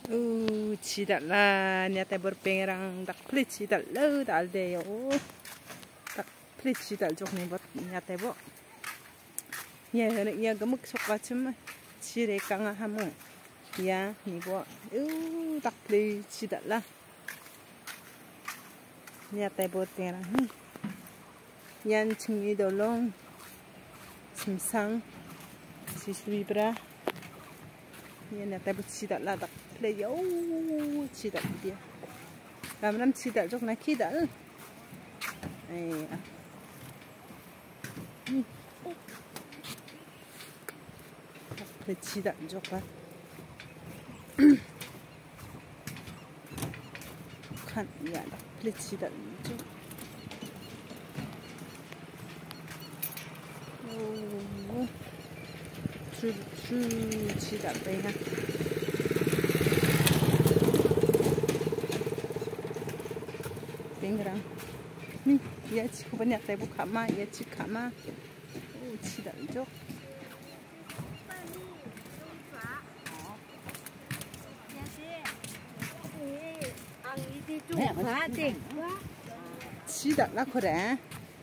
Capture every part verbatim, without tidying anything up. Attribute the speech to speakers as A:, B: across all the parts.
A: Uh, cidaklah nyata berpengerang tak pelit cidak le dal deh yo. Tak pelit cidak jok nih buat nyata bo. Ya, ya gemuk sok macam cire kang hamu. Ya, nih bo. Uh, tak pelit cidak lah. Nyata berpengerang nih. Yan cumi dolong, simsang, siswibra. Yan nyata bercidak lah tak. Play yo cidak dia. Ram-ram cidak jok nak kidal. Eh. Play cidak jok lah. Kan ya dah play cidak jok. Oh. Tru tru cidak beha. Pengerang, nih, ya cik banyak teh buka ma, ya cik kama, oh cidak jok. Cidak lah kore.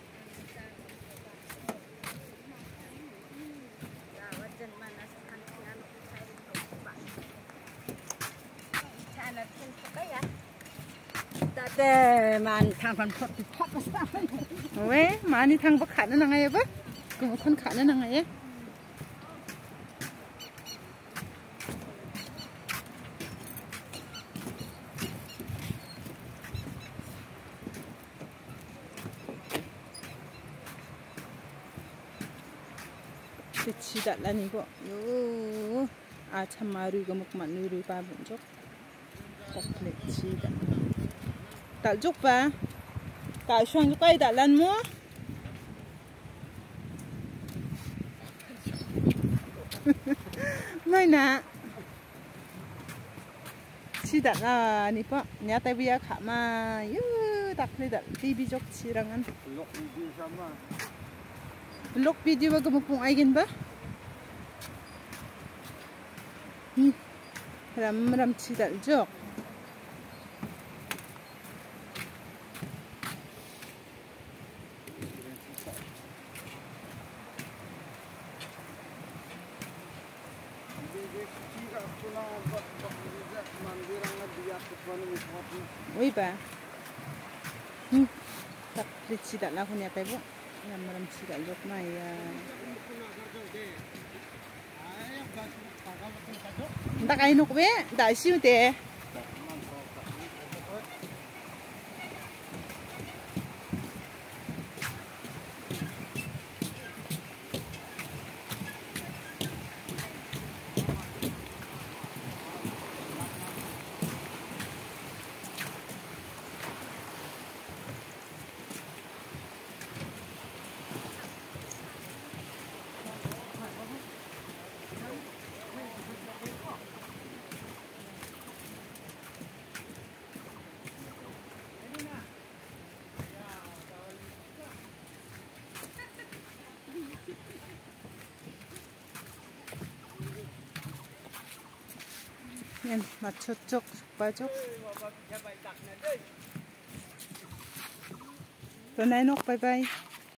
B: Tệ màn thằng phần phật thì thoát ra sao?
A: Ôi, mà ni thằng bác khát nó năng ai vậy? Cứ một con khát nó năng ai? Cái chi đặt là như vậy. Yo, à chăm mà rùi cái một mặt nuôi rùi ba bốn chục. Đặt lệ chi đặt. Tạo chúc ba. Tạo xoang cho cây đặt lần mua. Mấy nè. Chi đặt là nè po. Nhà tay bây giờ khá mà. Yo, đặt lệ đặt tivi chúc chi răng ăn. Vlog video ba kumupong aigen ba? Hmm. Ram ram cidak jok. Oi ba. Hmm. Tak cidak lah punya apa bu? Yang malam cidak jok mai ya. Ndak ai nuk be, ndak siu te. Yan, machuchok, bajok. Tunay nok, bye bye.